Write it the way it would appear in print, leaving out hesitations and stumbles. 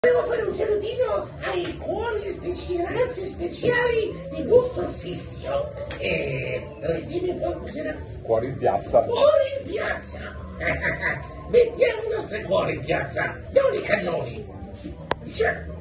Devo fare un salutino ai cuori speciali, ragazzi speciali di Busto Assistio. Dimmi un po' cos'era. Cuori in piazza. Cuori in piazza! Mettiamo i nostri cuori in piazza, non i cannoni. Certo.